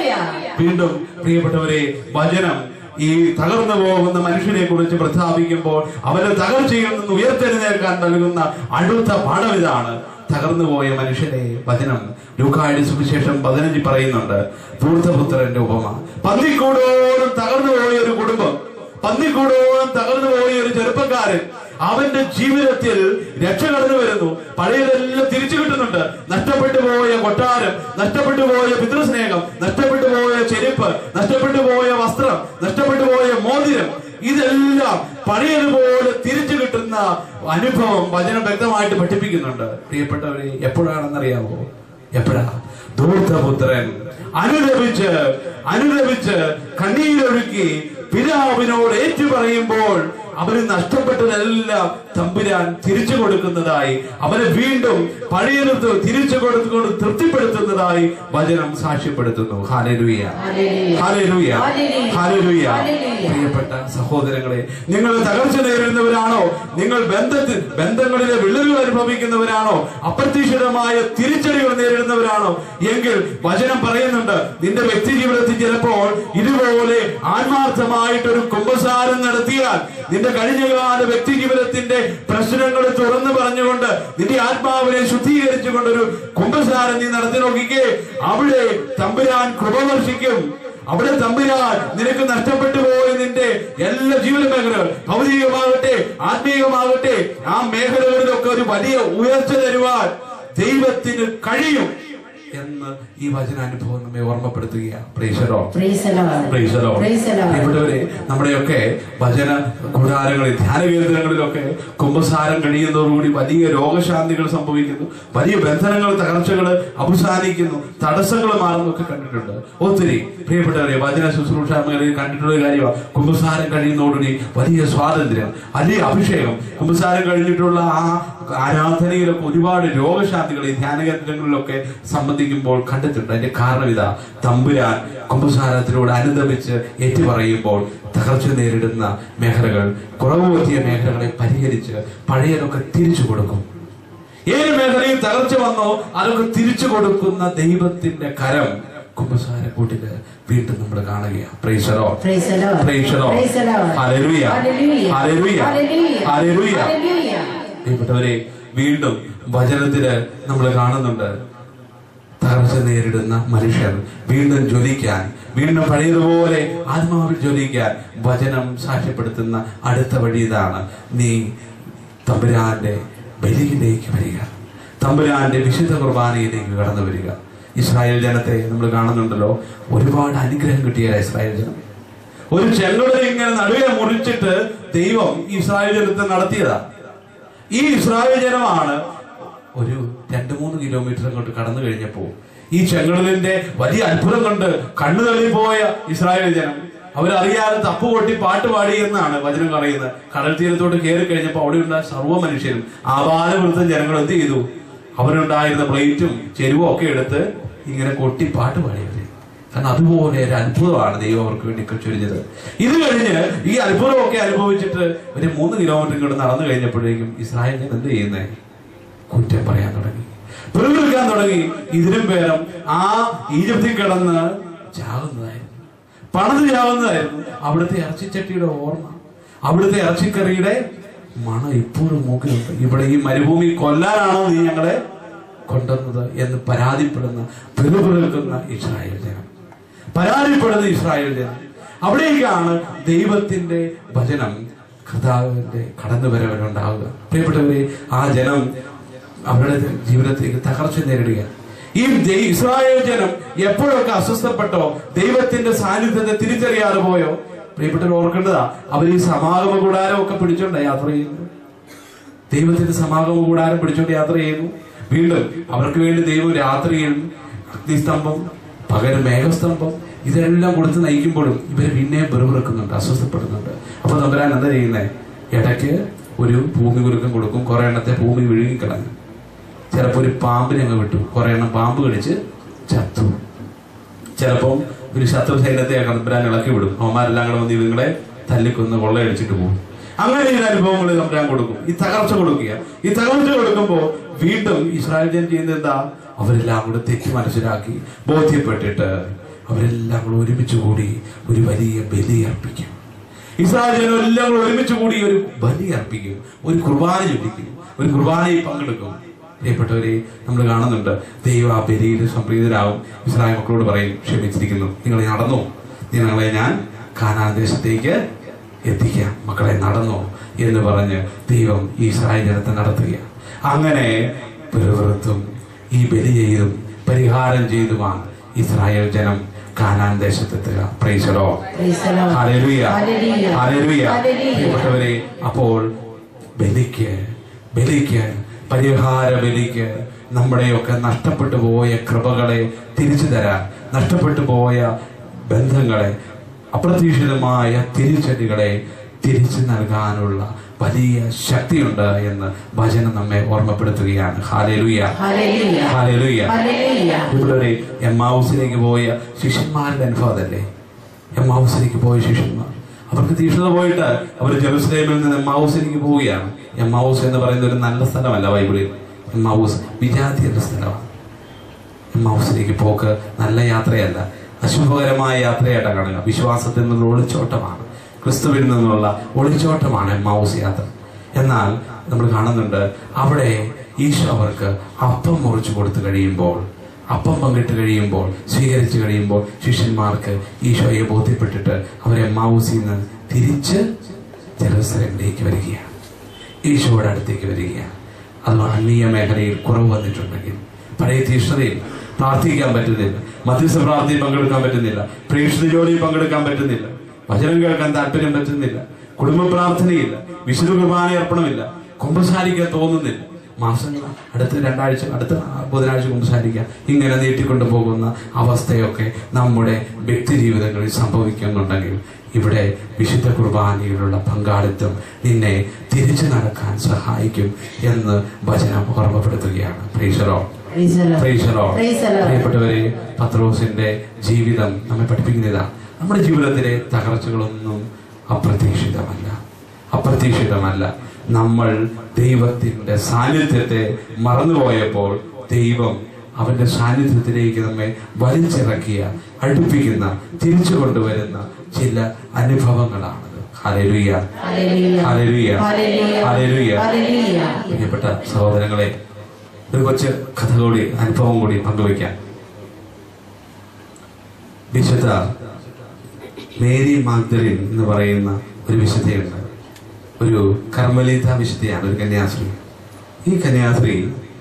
വീണ്ടും പ്രിയപ്പെട്ടവരെ, വചനം ഈ തകർന്നു പോകുന്ന മനുഷ്യനെ കുറിച്ച് പ്രസ്താവിക്കുമ്പോൾ അവന്റെ തകർച്ചയിൽ നിന്ന് ഉയർത്തെഴുന്നേൽക്കാൻ നൽകുന്ന അടുത്ത പാഠം ഇതാണ്. തകർന്നു പോയ മനുഷ്യനെ വചനം ലൂക്കായുടെ സുവിശേഷം പതിനഞ്ച് പറയുന്നുണ്ട്. ധൂർത്തപുത്രന്റെ ഉപമ. പന്നിക്കൂടോളം തകർന്നു പോയ ഒരു കുടുംബം, പന്നിക്കൂടോളം തകർന്നു പോയ ഒരു ചെറുപ്പക്കാരൻ, അവന്റെ ജീവിതത്തിൽ രക്ഷ കടന്നു വരുന്നു. പഴയതെല്ലാം തിരിച്ചു കിട്ടുന്നുണ്ട്. നഷ്ടപ്പെട്ടു പോയ കൊട്ടാരം, നഷ്ടപ്പെട്ടു പോയ പിതൃസ്നേഹം, നഷ്ടപ്പെട്ടു പോയ ചെരുപ്പ്, നഷ്ടപ്പെട്ടു പോയ വസ്ത്രം, നഷ്ടപ്പെട്ടു പോയ മോതിരം, ഇതെല്ലാം പഴയതുപോലെ തിരിച്ചു കിട്ടുന്ന അനുഭവം വചനം വ്യക്തമായിട്ട് പഠിപ്പിക്കുന്നുണ്ട്. പ്രിയപ്പെട്ടവരെ, എപ്പോഴാണെന്നറിയാമോ? എപ്പോഴാ? ധൂർത്തപുത്രൻ അനുദപിച്ച് അനുദപിച്ച് കണ്ണീരൊഴുക്കി പിതാവിനോട് ഏറ്റു പറയുമ്പോൾ അവന് നഷ്ടപ്പെട്ടതെല്ലാം തമ്പുരാൻ തിരിച്ചു കൊടുക്കുന്നതായി, അവനെ വീണ്ടും പഴയത്ത് തിരിച്ചു കൊടുത്തുകൊണ്ട് തൃപ്തിപ്പെടുത്തുന്നതായി വചനം സാക്ഷ്യപ്പെടുത്തുന്നു. Hallelujah, hallelujah, hallelujah. പ്രിയപ്പെട്ട സഹോദരങ്ങളെ, നിങ്ങൾ തകർച്ച നേരിടുന്നവരാണോ? നിങ്ങൾ ബന്ധത്തിൽ ബന്ധങ്ങളിലെ വിള്ളലുകൾ അനുഭവിക്കുന്നവരാണോ? അപ്രതീക്ഷിതമായ തിരിച്ചടികൾ നേരിടുന്നവരാണോ? എങ്കിൽ വചനം പറയുന്നുണ്ട്, നിന്റെ വ്യക്തി ജീവിതത്തിൽ ചിലപ്പോൾ ഇതുപോലെ ആത്മാർത്ഥമായിട്ടൊരു കുമ്പസാരം നടത്തിയാൽ, നിന്റെ കഴിഞ്ഞകാല വ്യക്തി ജീവിതത്തിന്റെ പ്രശ്നങ്ങൾ തുറന്നു പറഞ്ഞുകൊണ്ട് നിന്റെ ആത്മാവിനെ ശുദ്ധീകരിച്ചുകൊണ്ടൊരു കുമ്പസാരം നീ നടത്തി നോക്കിക്കേ. അവിടെ തമ്പുരാൻ കൃപ വർഷിക്കും. അവിടെ തമ്പുരാൻ നിനക്ക് നഷ്ടപ്പെട്ടു പോയ നിന്റെ എല്ലാ ജീവിത മേഖലകൾ, ഭൗതികമാകട്ടെ ആത്മീയമാകട്ടെ, ആ മേഖലകളിലൊക്കെ ഒരു വലിയ ഉയർച്ച തരുവാൻ ദൈവത്തിന് കഴിയും എന്ന് ഈ വചനാനുഭവം നമ്മെ ഓർമ്മപ്പെടുത്തുകയാണ്. പ്രിയപ്പെട്ടവരെ, നമ്മുടെയൊക്കെ വചന കൂടാരങ്ങളിൽ, ധ്യാന കേന്ദ്രങ്ങളിലൊക്കെ കുമ്പസാരം കഴിയുന്നതോടുകൂടി വലിയ രോഗശാന്തികൾ സംഭവിക്കുന്നു, വലിയ ബന്ധനങ്ങൾ, തകർച്ചകൾ അവസാനിക്കുന്നു, തടസ്സങ്ങൾ മാറുന്നൊക്കെ കണ്ടിട്ടുണ്ട് ഒത്തിരി. പ്രിയപ്പെട്ടവരെ, വചന ശുശ്രൂഷ മേഖലയിൽ കണ്ടിട്ടുള്ള കാര്യമാണ്. കുമ്പസാരം കഴിയുന്നതോടുകൂടി വലിയ സ്വാതന്ത്ര്യം, വലിയ അഭിഷേകം. കുമ്പസാരം കഴിഞ്ഞിട്ടുള്ള ആ ആരാധനയിലൊക്കെ ഒരുപാട് രോഗശാന്തികൾ ഈ ധ്യാന കേന്ദ്രങ്ങളിലൊക്കെ സംബന്ധിക്കുമ്പോൾ കണ്ടിട്ടുണ്ട്. അതിന്റെ കാരണം ഇതാ, തമ്പുരാൻ കുമ്പസാരത്തിലൂടെ അനുദപിച്ച് ഏറ്റുപറയുമ്പോൾ തകർച്ച നേരിടുന്ന മേഖലകൾ, കുറവ് പറ്റിയ മേഖലകളെ പരിഹരിച്ച് പഴയതൊക്കെ തിരിച്ചു കൊടുക്കും. ഏത് മേഖലയിൽ തകർച്ച വന്നോ അതൊക്കെ തിരിച്ചു കൊടുക്കുന്ന ദൈവത്തിന്റെ കരം കുമ്പസാരക്കൂട്ടില് വീണ്ടും നമ്മൾ കാണുകയാണ്. Praise the Lord, praise the Lord, hallelujah, hallelujah, hallelujah. പ്രിയപ്പെട്ടവരെ, വീണ്ടും വചനത്തില് നമ്മൾ കാണുന്നുണ്ട്, തകർച്ച നേരിടുന്ന മനുഷ്യർ വീണ്ടും ജ്വലിക്കാൻ, വീണ്ടും പഴയതുപോലെ ആത്മാവിൽ ജ്വലിക്കാൻ വചനം സാക്ഷ്യപ്പെടുത്തുന്ന അടുത്ത വഴി ഇതാണ്. നീ തമ്പുരാന്റെ ബലിയിലേക്ക് വരിക, തമ്പുരാന്റെ വിശുദ്ധ കുർബാനയിലേക്ക് കടന്നു വരിക. ഇസ്രായേൽ ജനത്തെ നമ്മൾ കാണുന്നുണ്ടല്ലോ, ഒരുപാട് അനുഗ്രഹം കിട്ടിയ ഇസ്രായേൽ ജനം. ഒരു ചെങ്കടൽ ഇങ്ങനെ നടുവെ മുറിച്ചിട്ട് ദൈവം ഇസ്രായേൽ ജനത്തെ നടത്തിയതാ. ഈ ഇസ്രായേൽ ജനമാണ് ഒരു രണ്ടു മൂന്ന് കിലോമീറ്റർ അങ്ങോട്ട് കടന്നു കഴിഞ്ഞപ്പോ ഈ ചെങ്കടലിന്റെ വലിയ അത്ഭുതം കൊണ്ട് കണ്ണു തള്ളിപ്പോയ ഇസ്രായേൽ ജനം അവരറിയാതെ തപ്പ് കൊട്ടി പാട്ട് പാടി എന്നാണ് വചനം പറയുന്നത്. കടൽ തീരത്തോട്ട് കയറി കഴിഞ്ഞപ്പോ അവിടെ ഉണ്ടായ സർവ്വ മനുഷ്യരും ആബാലവൃദ്ധം ജനങ്ങൾ എന്ത് ചെയ്തു? അവരുണ്ടായിരുന്ന പ്ലേറ്റും ചെരുവും ഒക്കെ എടുത്ത് ഇങ്ങനെ കൊട്ടി പാട്ട് പാടിയവര്. കാരണം അതുപോലെ ഒരു അത്ഭുതമാണ് ദൈവം അവർക്ക് വേണ്ടി ചൊരിഞ്ഞത്. ഇത് കഴിഞ്ഞ് ഈ അത്ഭുതമൊക്കെ അനുഭവിച്ചിട്ട് ഒരു മൂന്ന് കിലോമീറ്റർ ഇങ്ങോട്ട് നടന്നു കഴിഞ്ഞപ്പോഴേക്കും ഇസ്രായേൽ ജനം എന്ത് ചെയ്യുന്നേ? കുറ്റം പറയാൻ തുടങ്ങി, പിറുപിറുക്കാൻ തുടങ്ങി. ഇതിനും പേരം ആ ഈജിപ്തിൽ കിടന്ന് ചാകുന്നതായിരുന്നു, പണത് ചാകുന്നതായിരുന്നു. അവിടുത്തെ ഇറച്ചിച്ചട്ടിയുടെ ഓർമ്മ, അവിടുത്തെ ഇറച്ചിക്കറിയുടെ മണം ഇപ്പോഴും മൂക്കിലുണ്ട്. ഇവിടെ ഈ മരുഭൂമി കൊല്ലാനാണോ നീ ഞങ്ങളെ കൊണ്ടുവന്നത് എന്ന് പരാതിപ്പെടുന്ന, പിറുപിറുക്കുന്ന ഇസ്രായേൽ ജനം, പരാതിപ്പെടുന്ന ഇസ്രായേൽ ജനം. അവിടേക്കാണ് ദൈവത്തിന്റെ വചനം, കർത്താവിന്റെ കടന്നുവരവനുണ്ടാവുക. പ്രിയപ്പെട്ടവരെ, ആ ജനം അവരുടെ ജീവിതത്തിലേക്ക് തകർച്ച നേരിടുക. ഈ ഇസ്രായേൽ ജനം എപ്പോഴൊക്കെ അസ്വസ്ഥപ്പെട്ടോ, ദൈവത്തിന്റെ സാന്നിധ്യത്തെ തിരിച്ചറിയാതെ പോയോ, പ്രിയപ്പെട്ടവർ ഓർക്കേണ്ടതാ, അവർ ഈ സമാഗമ കൂടാരം ഒക്കെ പിടിച്ചോണ്ട യാത്ര ചെയ്യുന്നു. ദൈവത്തിന്റെ സമാഗമ കൂടാരം പിടിച്ചോണ്ട് യാത്ര ചെയ്യുന്നു. വീണ്ടും അവർക്ക് വേണ്ടി ദൈവം രാത്രിയിൽ അഗ്നിസ്തംഭം, പകൽ മേഘസ്തംഭം, ഇതെല്ലാം കൊടുത്ത് നയിക്കുമ്പോഴും ഇവര് പിന്നെയും വെറുവിറക്കുന്നുണ്ട്, അസ്വസ്ഥപ്പെടുന്നുണ്ട്. അപ്പൊ തമ്പുരാൻ എന്താ ചെയ്യുന്നത്? ഇടയ്ക്ക് ഒരു ഭൂമി കുലുക്കം കൊടുക്കും, കുറെ എണ്ണത്തെ ഭൂമി വിഴുങ്ങിക്കളഞ്ഞു. ചിലപ്പോ ഒരു പാമ്പിനെ അങ്ങ് വിട്ടു, കുറെ എണ്ണം പാമ്പ് കടിച്ച് ചത്തു. ചിലപ്പം ഒരു ശത്രു സൈന്യത്തെ തമ്പുരാൻ ഇളക്കി വിടും, അവന്മാരെല്ലാം കൂടെ വന്ന് ഇതുങ്ങളെ തല്ലിക്കൊന്ന് കൊള്ളയടിച്ചിട്ട് പോകും. അങ്ങനെ ഈ അനുഭവങ്ങൾ തമ്പുരാൻ കൊടുക്കും. ഈ തകർച്ച കൊടുക്കുക. ഈ തകർച്ച കൊടുക്കുമ്പോ വീണ്ടും ഇസ്രായേൽ ജനം ചെയ്യുന്നത് എന്താ? അവരെല്ലാം കൂടെ തെറ്റി മനസ്സിലാക്കി ബോധ്യപ്പെട്ടിട്ട് അവരെല്ലാം കൂടെ ഒരുമിച്ച് കൂടി ഒരു വലിയ ബലി അർപ്പിക്കും. ഇസ്രായേൽ ജനം എല്ലാം കൂടെ ഒരുമിച്ച് കൂടി ഒരു ബലി അർപ്പിക്കും, ഒരു കുർബാന ചൊല്ലിക്കും, ഒരു കുർബാനയിൽ പങ്കെടുക്കും. പ്രിയപ്പെട്ടവരെ, നമ്മൾ കാണുന്നുണ്ട്, ദൈവം ആ ബലിയിൽ സംപ്രീതരാകും. ഇസ്രായേൽ മക്കളോട് പറയും, ക്ഷമിച്ചിരിക്കുന്നു, നിങ്ങൾ നടന്നു, നിങ്ങളെ ഞാൻ കാനാൻ ദേശത്തേക്ക് എത്തിക്കാം, മക്കളെ നടന്നു എന്ന് പറഞ്ഞ് ദൈവം ഈ ഇസ്രായേൽ ജനത്തെ നടത്തുകയാണ്. അങ്ങനെ വെറുത്തും ഈ ബലി ചെയ്തും പരിഹാരം ചെയ്തുമാണ് ഇസ്രായേൽ ജനം കാനാൻ ദേശത്തെത്തുക. Praise the Lord, hallelujah, hallelujah. പ്രിയപ്പെട്ടവരെ, അപ്പോൾ ബലിക്ക് ബലിക്ക് പരിഹാര ബലിക്ക് നമ്മുടെയൊക്കെ നഷ്ടപ്പെട്ടു പോയ കൃപകളെ തിരിച്ചു തരാൻ, നഷ്ടപ്പെട്ടു പോയ ബന്ധങ്ങളെ, അപ്രതീക്ഷിതമായ തിരിച്ചടികളെ തിരിച്ചു നൽകാനുള്ള വലിയ ശക്തിയുണ്ട് എന്ന് വചനം നമ്മെ ഓർമ്മപ്പെടുത്തുകയാണ്. Hallelujah, hallelujah. ഇവിടെ എമ്മാവൂസിലേക്ക് പോയ ശിഷ്യന്മാരുടെ അനുഭവം അതല്ലേ? എമ്മാവൂസിലേക്ക് പോയ ശിഷ്യന്മാർ, അവർക്ക് തീഷ്ണത പോയിട്ട് അവർ ജെറുസലേമിൽ നിന്ന് എമ്മാവൂസിലേക്ക് പോവുകയാണ്. എമ്മാവൂസ് എന്ന് പറയുന്ന ഒരു നല്ല സ്ഥലമല്ല ബൈബിളിൽ. എമ്മാവൂസ് വിജാതിയുടെ സ്ഥലമാണ്. എമ്മാവൂസിലേക്ക് പോക്ക് നല്ല യാത്രയല്ല, അശുഭകരമായ യാത്രയായിട്ടാണ് കാണുക. വിശ്വാസത്തിൽ നിന്നുള്ള ഒളിച്ചോട്ടമാണ്, ക്രിസ്തുവിൽ നിന്നുള്ള ഒളിച്ചോട്ടമാണ് എമ്മാവൂസ് യാത്ര. എന്നാൽ നമ്മൾ കാണുന്നുണ്ട്, അവിടെ ഈശോ അവർക്ക് അപ്പം മുറിച്ചു കൊടുത്തു കഴിയുമ്പോൾ, അപ്പം പങ്കിട്ട് കഴിയുമ്പോൾ, സ്വീകരിച്ചു കഴിയുമ്പോൾ ശിഷ്യന്മാർക്ക് ഈശോയെ ബോധ്യപ്പെട്ടിട്ട് അവർ എമ്മാവൂസിൽ നിന്ന് തിരിച്ച് ജെറുസലേമിലേക്ക് വരികയാണ്, ഈശോയുടെ അടുത്തേക്ക് വരികയാണ്. അത് ആത്മീയ മേഖലയിൽ കുറവ് വന്നിട്ടുണ്ടെങ്കിൽ, പഴയ തീഷ്ണതയിൽ പ്രാർത്ഥിക്കാൻ പറ്റുന്നില്ല, മധ്യസ്ഥ പ്രാർത്ഥനയിൽ പങ്കെടുക്കാൻ പറ്റുന്നില്ല, പ്രേക്ഷിത ജോലിയിൽ പങ്കെടുക്കാൻ പറ്റുന്നില്ല, വചനം കേൾക്കാൻ താല്പര്യം പറ്റുന്നില്ല, കുടുംബ പ്രാർത്ഥനയില്ല, വിശുദ്ധ കുർബാന അർപ്പണമില്ല, കുമ്പസാരിക്കാൻ തോന്നുന്നില്ല, മാസങ്ങൾ അടുത്ത രണ്ടാഴ്ച അടുത്ത ബുധനാഴ്ച കുമ്പസാരിക്കുക, ഇങ്ങനെ നീട്ടിക്കൊണ്ടു പോകുന്ന അവസ്ഥയൊക്കെ നമ്മുടെ വ്യക്തി ജീവിതങ്ങളിൽ സംഭവിക്കുന്നുണ്ടെങ്കിൽ ഇവിടെ വിശുദ്ധ കുർബാനയിലുള്ള പങ്കാളിത്തം നിന്നെ തിരിച്ചു നടക്കാൻ സഹായിക്കും എന്ന് വചനം ഓർമ്മപ്പെടുത്തുകയാണ്. Praise the Lord, praise the Lord. പ്രിയപ്പെട്ടവരെ, പത്രോസിന്റെ ജീവിതം നമ്മെ പഠിപ്പിക്കുന്നതാ, നമ്മുടെ ജീവിതത്തിലെ തകർച്ചകളൊന്നും അപ്രതീക്ഷിതമല്ല, അപ്രതീക്ഷിതമല്ല. നമ്മൾ ദൈവത്തിന്റെ സാന്നിധ്യത്തെ മറന്നുപോയപ്പോൾ ദൈവം അവന്റെ സാന്നിധ്യത്തിലേക്ക് നമ്മെ വലിച്ചിറക്കിയ, അടുപ്പിക്കുന്ന, തിരിച്ചു കൊണ്ടുവരുന്ന ചില അനുഭവങ്ങളാണത്. Hallelujah, hallelujah, hallelujah. പ്രിയപ്പെട്ട സഹോദരങ്ങളെ, ഒരു കൊച്ചു കഥ കൂടി, അനുഭവം കൂടി പങ്കുവയ്ക്കാം. വിശുദ്ധ മേരി മാഗ്ദലിൻ എന്ന് പറയുന്ന ഒരു വിശുദ്ധയുണ്ട്. ഒരു കർമ്മലീത വിശുദ്ധയാണ്, ഒരു കന്യാസ്ത്രീ. ഈ കന്യാസ്ത്രീ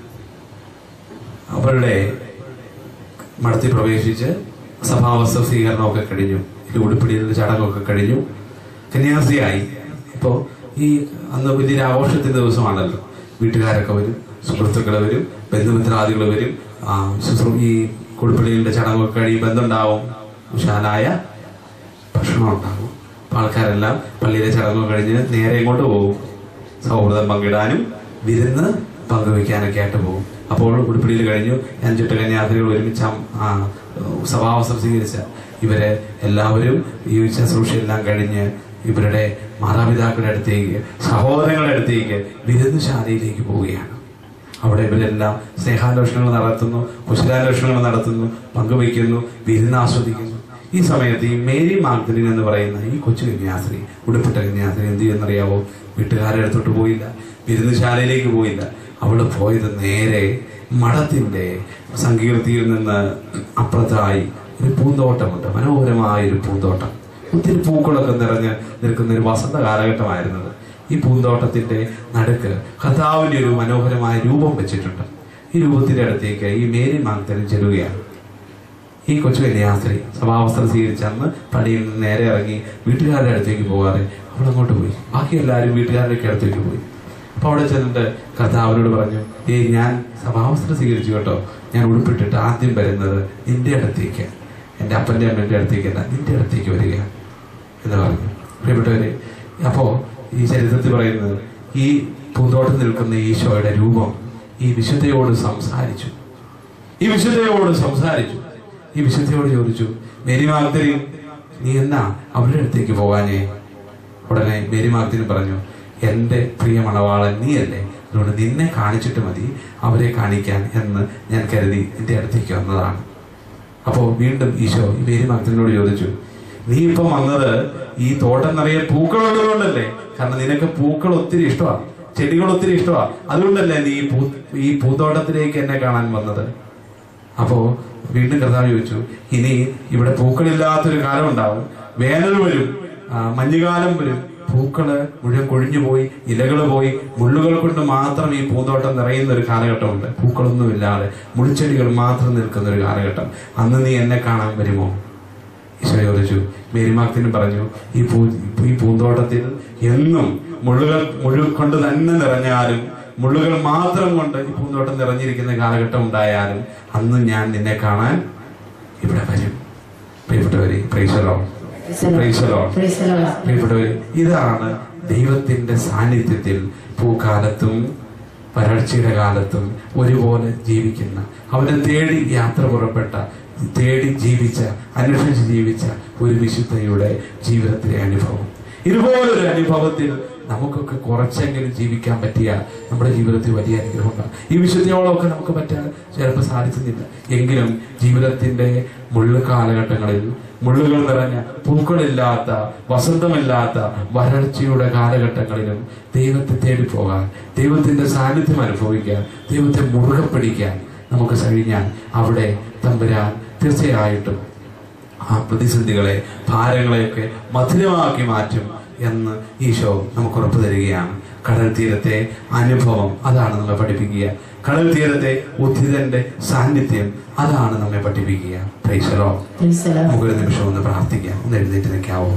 അവരുടെ മഠത്തിൽ പ്രവേശിച്ച് സഭാവസ്ത്ര സ്വീകരണമൊക്കെ കഴിഞ്ഞു, ഉടുപ്പിടിയുടെ ചടങ്ങൊക്കെ കഴിഞ്ഞു, കന്യാസ്ത്രീയായി. ഇപ്പോൾ ഈ അന്ന് വലിയൊരു ആഘോഷത്തിന്റെ ദിവസമാണല്ലോ. വീട്ടുകാരൊക്കെ വരും, സുഹൃത്തുക്കൾ വരും, ബന്ധുമിത്രാദികൾ വരും. ഈ കുടുപ്പിടിയുടെ ചടങ്ങൊക്കെ കഴിയുമ്പോൾ എന്തുണ്ടാവും? വിശാലായ ഭക്ഷണം ഉണ്ടാകും. അപ്പൊ ആൾക്കാരെല്ലാം പള്ളിയിലെ ചടങ്ങ് കഴിഞ്ഞ് നേരെ ഇങ്ങോട്ട് പോകും, സൗഹൃദം പങ്കിടാനും വിരുന്ന് പങ്കുവെക്കാനൊക്കെ ആയിട്ട് പോകും. അപ്പോൾ ഉടുപ്പിടിയിൽ കഴിഞ്ഞു അഞ്ചെട്ട് കന്യാസ്ത്രീകൾ ഒരുമിച്ച് സഭാവസ്ത്രം സ്വീകരിച്ച ഇവരെ എല്ലാവരും ഈ ശുശ്രൂഷയെല്ലാം കഴിഞ്ഞ് ഇവരുടെ മാതാപിതാക്കളുടെ അടുത്തേക്ക്, സഹോദരങ്ങളുടെ അടുത്തേക്ക് വിരുന്നുശാലയിലേക്ക് പോവുകയാണ്. അവിടെ ഇവരെല്ലാം സ്നേഹാന്വേഷണങ്ങൾ നടത്തുന്നു, കുശലാന്വേഷണങ്ങൾ നടത്തുന്നു, പങ്കുവയ്ക്കുന്നു, വിരുന്ന് ആസ്വദിക്കുന്നു. ഈ സമയത്ത് ഈ മേരി മാഗ്ദലിൻ എന്ന് പറയുന്ന ഈ കൊച്ചു കന്യാസ്ത്രീ, ഉടുപ്പിട്ട കന്യാസ്ത്രീ എന്ത് ചെയ്യുന്നറിയാവോ? വീട്ടുകാരുടെ അടുത്തോട്ട് പോയില്ല, വിരുന്നുശാലയിലേക്ക് പോയില്ല. അവള് പോയത് നേരെ മഠത്തിന്റെ സങ്കീർത്തിയിൽ നിന്ന് അപ്പുറത്തായി ഒരു പൂന്തോട്ടമുണ്ട്, മനോഹരമായ ഒരു പൂന്തോട്ടം, ഒത്തിരി പൂക്കളൊക്കെ നിറഞ്ഞ് നിൽക്കുന്ന ഒരു വസന്ത കാലഘട്ടമായിരുന്നത്. ഈ പൂന്തോട്ടത്തിന്റെ നടുക്ക് കർത്താവിന്റെ ഒരു മനോഹരമായ രൂപം വെച്ചിട്ടുണ്ട്. ഈ രൂപത്തിന്റെ അടുത്തേക്ക് ഈ മേരി മാഗ്ദലിൻ ചെല്ലുകയാണ്. ഈ കൊച്ചു കന്യാസ്ത്രീ സഭാവസ്ത്രം സ്വീകരിച്ച് അന്ന് പള്ളിയിൽ നിന്ന് നേരെ ഇറങ്ങി വീട്ടുകാരുടെ അടുത്തേക്ക് പോകാതെ അവൾ അങ്ങോട്ട് പോയി. ബാക്കി എല്ലാവരും വീട്ടുകാരുടെ അടുത്തേക്ക് പോയി. അപ്പൊ അവിടെ ചെന്നിട്ട് കർത്താവിനോട് പറഞ്ഞു, ഏയ് ഞാൻ സഭാവസ്ത്രം സ്വീകരിച്ചു കേട്ടോ, ഞാൻ ഉടുപ്പിട്ടിട്ട് ആദ്യം വരുന്നത് നിന്റെ അടുത്തേക്ക്, എൻ്റെ അപ്പൻ്റെ അമ്മേൻ്റെ അടുത്തേക്കല്ല, നിന്റെ അടുത്തേക്ക് വരിക എന്ന് പറഞ്ഞു. പ്രിയപ്പെട്ടവരെ, അപ്പോ ഈ ചരിത്രത്തിൽ പറയുന്നത് ഈ പൂന്തോട്ടം നിൽക്കുന്ന ഈശോയുടെ രൂപം ഈ വിശുദ്ധയോട് സംസാരിച്ചു. ഈ വിശുദ്ധയോട് സംസാരിച്ചു ഈ വിശുദ്ധയോട് ചോദിച്ചു, മേരി മാഗ്ദലിൻ, നീ എന്നാ അവരുടെ അടുത്തേക്ക് പോകാനേ? ഉടനെ മേരി മാഗ്ദലിൻ പറഞ്ഞു, എൻ്റെ പ്രിയ മണവാളൻ നീയല്ലേ, അതുകൊണ്ട് നിന്നെ കാണിച്ചിട്ട് മതി അവരെ കാണിക്കാൻ എന്ന് ഞാൻ കരുതി നിന്റെ അടുത്തേക്ക് വന്നതാണ്. അപ്പോൾ വീണ്ടും ഈശോ ഈ മേരി മാഗ്ദലിനോട് ചോദിച്ചു, നീ ഇപ്പം വന്നത് ഈ തോട്ടം നിറയെ പൂക്കളുള്ളത് കൊണ്ടല്ലേ? കാരണം നിനക്ക് പൂക്കൾ ഒത്തിരി ഇഷ്ടമാണ്, ചെടികൾ ഒത്തിരി ഇഷ്ടമാണ്, അതുകൊണ്ടല്ലേ നീ ഈ പൂ ഈ പൂന്തോട്ടത്തിലേക്ക് എന്നെ കാണാൻ വന്നത്? അപ്പോ വീണ്ടും കർത്താവ് ചോദിച്ചു, ഇനി ഇവിടെ പൂക്കളില്ലാത്തൊരു കാലം ഉണ്ടാവും, വേനൽ വരും, മഞ്ഞുകാലം വരും, പൂക്കള് മുഴുവൻ കൊഴിഞ്ഞു പോയി, ഇലകള് പോയി, മുള്ളുകൾ കൊണ്ട് മാത്രം ഈ പൂന്തോട്ടം നിറയുന്ന ഒരു കാലഘട്ടമുണ്ട്. പൂക്കളൊന്നുമില്ലാതെ മുൾച്ചെടികൾ മാത്രം നിൽക്കുന്ന ഒരു കാലഘട്ടം. അന്ന് നീ എന്നെ കാണാൻ വരുമോ? ഈശോ ചോദിച്ചു. മേരി മാഗ്ദലിൻ പറഞ്ഞു, ഈ പൂ ഈ പൂന്തോട്ടത്തിൽ എന്നും മുള്ളുകൾ മുഴു കൊണ്ട് തന്നെ നിറഞ്ഞാലും, മുള്ളുകൾ മാത്രം കൊണ്ട് ഈ പൂന്തോട്ടം നിറഞ്ഞിരിക്കുന്ന കാലഘട്ടം ഉണ്ടായാലും അന്ന് ഞാൻ നിന്നെ കാണാൻ ഇവിടെ വരും. പ്രിയപ്പെട്ടവരെ, praise the Lord, praise the Lord. പ്രിയപ്പെട്ടവരെ, ഇതാണ് ദൈവത്തിന്റെ സാന്നിധ്യത്തിൽ പൂക്കാലത്തും വരൾച്ചയുടെ കാലത്തും ഒരുപോലെ ജീവിക്കുന്ന, അവനെ തേടി യാത്ര പുറപ്പെട്ട, തേടി ജീവിച്ച, അന്വേഷിച്ച് ജീവിച്ച ഒരു വിശുദ്ധയുടെ ജീവിതത്തിലെ അനുഭവം. ഇതുപോലൊരു അനുഭവത്തിൽ നമുക്കൊക്കെ കുറച്ചെങ്കിലും ജീവിക്കാൻ പറ്റിയാൽ നമ്മുടെ ജീവിതത്തിൽ വലിയ അനുഗ്രഹമുണ്ടാകും. ഈ വിശുദ്ധിയോളമൊക്കെ നമുക്ക് പറ്റാൻ ചിലപ്പോൾ സാധിക്കുന്നില്ല. എങ്കിലും ജീവിതത്തിന്റെ മുള്ളു കാലഘട്ടങ്ങളിൽ, മുള്ളുകൾ നിറഞ്ഞ, പൂക്കളില്ലാത്ത, വസന്തമില്ലാത്ത വരൾച്ചയുടെ കാലഘട്ടങ്ങളിലും ദൈവത്തെ തേടിപ്പോകാൻ, ദൈവത്തിന്റെ സാന്നിധ്യം അനുഭവിക്കാൻ, ദൈവത്തെ മുറുകെ പിടിക്കാൻ നമുക്ക് കഴിഞ്ഞാൽ അവിടെ തമ്പുരാൻ തീർച്ചയായിട്ടും ആ പ്രതിസന്ധികളെ, ഭാരങ്ങളെയൊക്കെ മധുരമാക്കി മാറ്റും എന്ന് ഈശോ നമുക്ക് ഉറപ്പ് തരികയാണ്. കടൽ തീരത്തെ അനുഭവം അതാണ് നമ്മെ പഠിപ്പിക്കുക. കടൽ തീരത്തെ ഉദ്ധിതന്റെ സാന്നിധ്യം അതാണ് നമ്മെ പഠിപ്പിക്കുക. Praise the Lord. നമുക്കൊരു നിമിഷം ഒന്ന് പ്രാർത്ഥിക്കാം. ഒന്ന് എഴുന്നേറ്റ് നിൽക്കാവോ?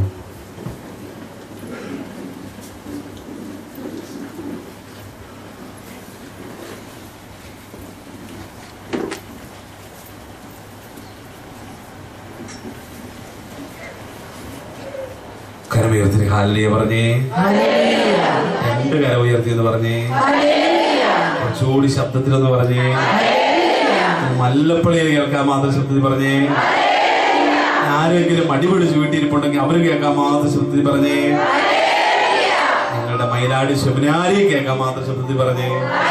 കരമുയർത്തി ഹല്ലേലൂയ പറഞ്ഞേ. രണ്ട് കര ഉയർത്തി എന്ന് പറഞ്ഞേ. കുറച്ചുകൂടി ശബ്ദത്തിലൊന്ന് പറഞ്ഞേ. മല്ലപ്പള്ളിയിൽ കേൾക്കാൻ മാത്രം ശബ്ദത്തിൽ പറഞ്ഞേ. ആരെങ്കിലും അടിപിടിച്ച് വീട്ടിരിപ്പുണ്ടെങ്കിൽ അവര് കേൾക്കാൻ മാത്രം ശബ്ദത്തിൽ പറഞ്ഞേ. നിങ്ങളുടെ മയിലാടി ശബനാരി കേൾക്കാൻ മാത്രം ശബ്ദത്തിൽ പറഞ്ഞേ.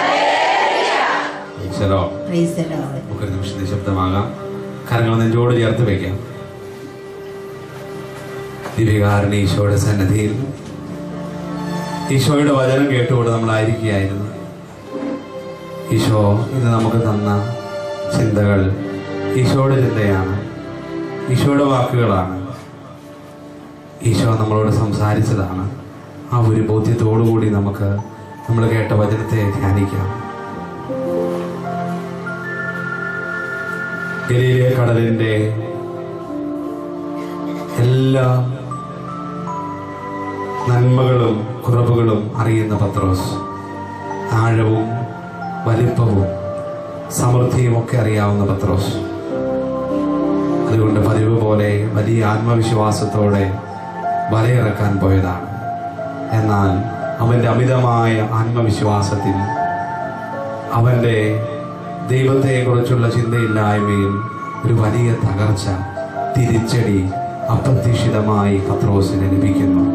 നമുക്കൊരു നിമിഷത്തെ ശബ്ദമാകാം. കരങ്ങൾ നെഞ്ചോട് ചേർത്ത് വയ്ക്കാം. ദിവ്യകാരുണ്യ ഈശോയുടെ സന്നിധിയിൽ ഈശോയുടെ വചനം കേട്ടുകൊണ്ട് നമ്മളായിരിക്കുകയായിരുന്നു. ഈശോ ഇന്ന് നമുക്ക് തന്ന ചിന്തകൾ ഈശോയുടെ ചിന്തയാണ്, ഈശോയുടെ വാക്കുകളാണ്, ഈശോ നമ്മളോട് സംസാരിച്ചതാണ്. ആ ഒരു ബോധ്യത്തോടുകൂടി നമുക്ക് നമ്മൾ കേട്ട വചനത്തെ ധ്യാനിക്കാം. ഗലീലിയ കടലിന്റെ എല്ലാ നന്മകളും കുറവുകളും അറിയുന്ന പത്രോസ്, ആഴവും വലിപ്പവും സമൃദ്ധിയും ഒക്കെ അറിയാവുന്ന പത്രോസ്, അതുകൊണ്ട് പതിവ് പോലെ വലിയ ആത്മവിശ്വാസത്തോടെ വലയിറക്കാൻ പോയതാണ്. എന്നാൽ അവൻ്റെ അമിതമായ ആത്മവിശ്വാസത്തിൽ, അവൻ്റെ ദൈവത്തെക്കുറിച്ചുള്ള ചിന്തയില്ലായ്മയിൽ ഒരു വലിയ തകർച്ച, തിരിച്ചടി അപ്രതീക്ഷിതമായി പത്രോസിന് ലഭിക്കുന്നു.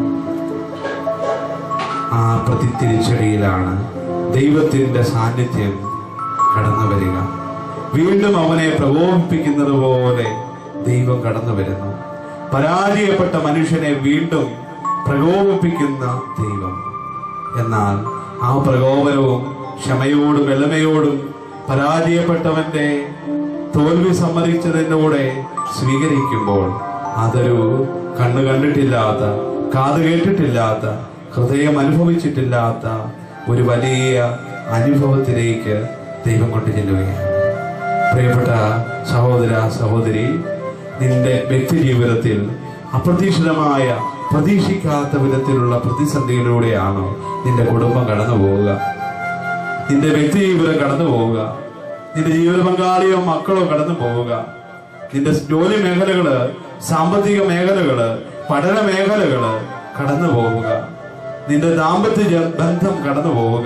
ആ പ്രതിത്തിരിച്ചടിയിലാണ് ദൈവത്തിന്റെ സാന്നിധ്യം കടന്നു വരിക. വീണ്ടും അവനെ പ്രകോപിപ്പിക്കുന്നത് പോലെ ദൈവം കടന്നു വരുന്നു. പരാജയപ്പെട്ട മനുഷ്യനെ വീണ്ടും പ്രകോപിപ്പിക്കുന്ന ദൈവം. എന്നാൽ ആ പ്രകോപനവും ക്ഷമയോടും എളിമയോടും പരാജയപ്പെട്ടവന്റെ തോൽവി സമ്മതിച്ചതിനൂടെ സ്വീകരിക്കുമ്പോൾ അതൊരു കണ്ണു കണ്ടിട്ടില്ലാത്ത, കാത് കേട്ടിട്ടില്ലാത്ത, ഹൃദയം അനുഭവിച്ചിട്ടില്ലാത്ത ഒരു വലിയ അനുഭവത്തിലേക്ക് ദൈവം കൊണ്ടു ചെല്ലുകയാണ്. പ്രിയപ്പെട്ട സഹോദര സഹോദരി, നിന്റെ വ്യക്തി ജീവിതത്തിൽ അപ്രതീക്ഷിതമായ പ്രതീക്ഷിക്കാത്ത വിധത്തിലുള്ള പ്രതിസന്ധിയിലൂടെയാണോ നിന്റെ കുടുംബം കടന്നു പോവുക? നിന്റെ വ്യക്തി ജീവിതം കടന്നു പോവുക? നിന്റെ ജീവിത പങ്കാളിയോ മക്കളോ കടന്നു പോവുക? നിന്റെ ജോലി മേഖലകള്, സാമ്പത്തിക മേഖലകള്, പഠന മേഖലകള് കടന്നു പോവുക? നിന്റെ ദാമ്പത്യ ബന്ധം കടന്നു പോവുക?